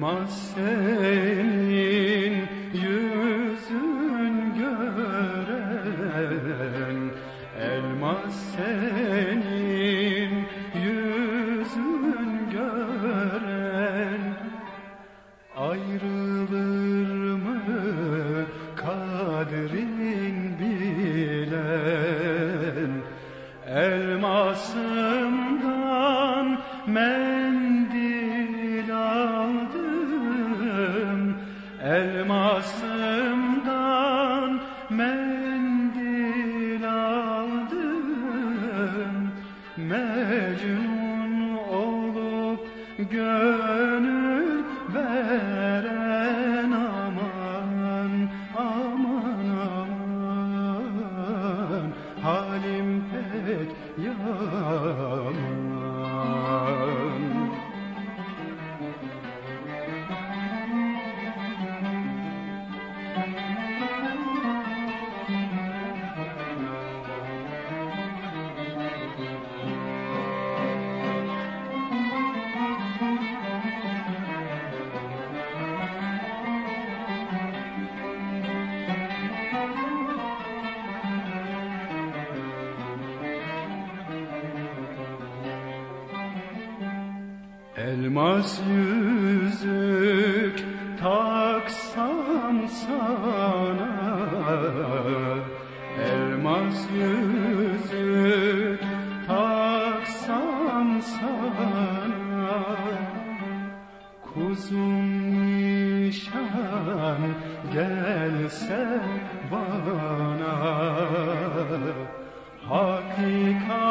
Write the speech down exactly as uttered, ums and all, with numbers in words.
Elmas senin yüzün gören, elmas senin yüzün gören, ayrılır mı kadrin bilen, elmasımdan mendil aldım, elmasımdan mendil aldım, Mecnun olup gönül veren, aman aman aman, halim pek yaman. Elmas yüzük taksam sana, elmas yüzük taksam sana, kuzum nişan gelse bana, hakikat